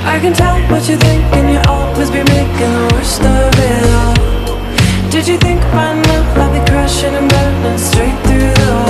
I can tell what you think, and you'll always be making the worst of it all. Did you think by now I'd be crashing and burning straight through the wall?